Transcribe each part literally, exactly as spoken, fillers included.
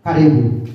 Karibu.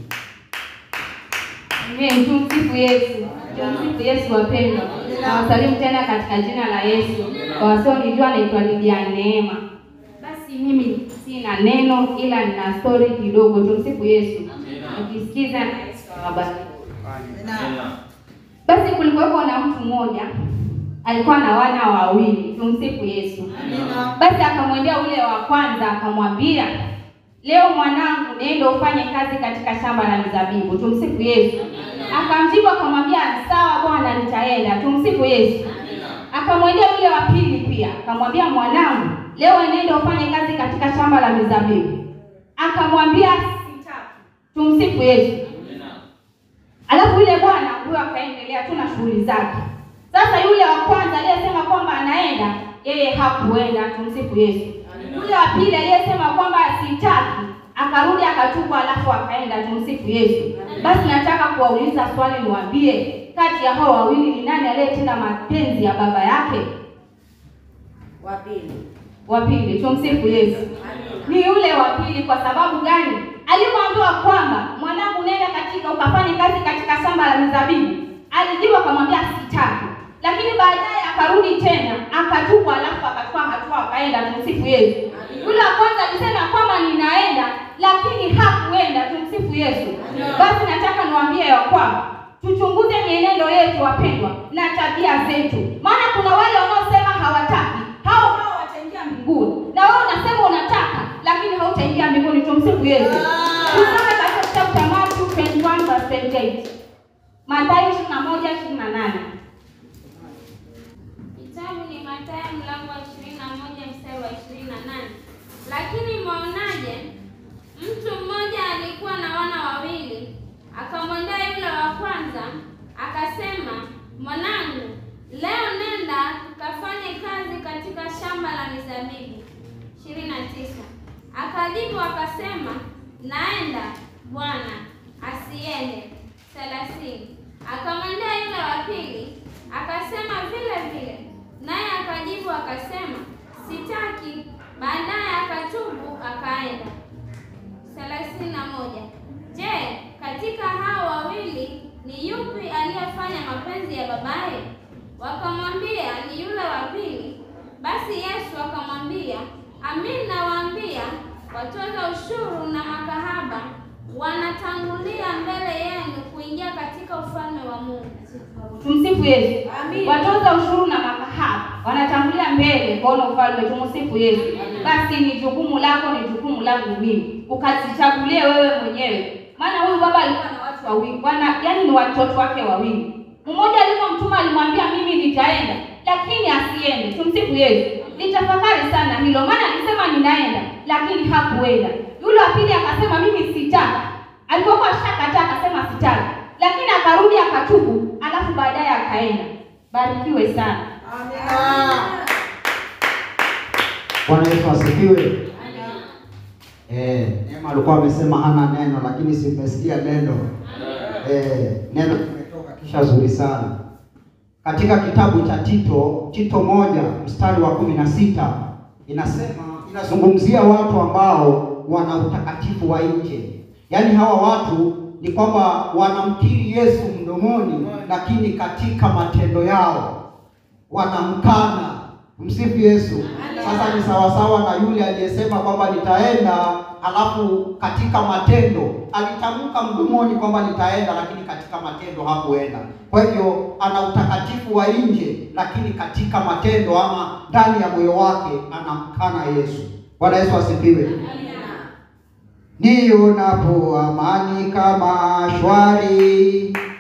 Amen. Tumsifu Yesu. Tumsifu Yesu wapendwa. Nawasalimu tena katika jina la Yesu. Kwa wasionijua naitwa Neema. Basi mimi sina neno ila nina story kidogo. Tumsifu Yesu. Ukisikiza na Yesu awabariki. Amen. Basi kulikuwa na mtu mmoja alikuwa na wana wawili. Tumsifu Yesu. Amen. Basi akamwendea ule wa kwanza akamwambia, leo mwanangu nenda ufanye kazi katika shamba la mizabibu. Tumsifu Yesu. Akamjibu akamwambia, sawa bwana nitaenda. Tumsifu Yesu. Akamwendea ule wa pili pia akamwambia, mwanangu leo nenda ufanye kazi katika shamba la mizabibu. Akamwambia, sitaki. Tumsifu Yesu. Alafu yule bwana huyo akaendelea tu na shughuli zake. Sasa yule wa kwanza aliyesema kwamba anaenda, yeye hakuenda. Tumsifu Yesu. Yule wa pili aliyesema kwamba sitaki, akarudi akatubu alafu akaenda. Tumsifu Yesu. Basi nataka kuwauliza swali niwaambie, kati ya hao wawili ni nani aliyetenda mapenzi ya baba yake? Wa pili. Wa pili. Tumsifu Yesu. Ni yule wa pili. Kwa sababu gani? Alipoambiwa kwamba mwanangu nenda katika ukafanye kazi katika shamba la mizabibu, alijibu akamwambia sitaki. Lakini baadaye akarudi tena akatubu alafu akachukua hatua akaenda. Tumsifu Yesu. Yule wa kwanza alisema kwamba ninaenda lakini hakuenda. Tumsifu Yesu. Basi nataka niwaambie ya kwamba tuchunguze mienendo yetu wapendwa na tabia zetu. Maana kuna wale wanaosema hawataki, hao hao wataingia mbinguni. Na wewe unasema unataka lakini hautaingia mbinguni. Tumsifu Yesu. Tusome katika kitabu cha Mathayo ishirini na moja verse twenty-eight. Mathayo ishirini na moja ishirini na nane. Kitabu ni Mathayo mlango wa ishirini na moja mstari wa ishirini na nane. Lakini mwaonaje? Mtu mmoja alikuwa na wana wawili. Akamwendea yule wa kwanza, akasema, mwanangu, leo nenda ukafanye kazi katika shamba la mizabibu. ishirini na tisa. Akajibu akasema, naenda bwana, asiende. thelathini. Akamwendea yule wa pili, akasema vile vile, naye akajibu akasema, sitaki. Baadaye akatubu akaenda. thelathini na moja. Je, katika hao wawili ni yupi aliyefanya mapenzi ya babaye? Wakamwambia, ni yule wa pili. Basi Yesu akamwambia, amin nawaambia, watoza ushuru na makahaba wanatangulia mbele yenu kuingia katika ufalme wa Mungu. Tumsifu Yesu. Amin. Watoza ushuru na makahaba wanatangulia mbele kuona ufalme. Tumsifu Yesu. Basi ni jukumu lako, ni jukumu langu mimi, ukazichagulie wewe mwenyewe. Maana huyu baba alikuwa na watu wawili, bwana, yani ni watoto wake wawili. Mmoja alipomtuma alimwambia mimi nitaenda, lakini asiende. Tumsifu Yesu. Nitafakari sana hilo, maana alisema ninaenda lakini hakuenda. Yule wa pili akasema mimi sitaki. Alipokuwa shakata akasema sitaki, lakini akarudi akatubu alafu baadaye akaenda. Barikiwe sana. Amen. Bwana Yesu asifiwe. Eh, Neema alikuwa amesema hana neno lakini simesikia neno. Eh, neno limetoka kisha zuri sana. Katika kitabu cha Tito, Tito moja mstari wa kumi na sita inasema, inazungumzia watu ambao wana utakatifu wa nje. Yaani hawa watu ni kwamba wanamkiri Yesu mdomoni lakini katika matendo yao wanamkana. Msifu Yesu. Sasa ni sawa sawa na yule aliyesema kwamba nitaenda alafu katika matendo alitamka mdomoni kwamba nitaenda lakini katika matendo hakuenda. Kwa hivyo ana utakatifu wa nje lakini katika matendo ama ndani ya moyo wake anamkana Yesu. Bwana Yesu asifiwe. Nionapo amani kama shwari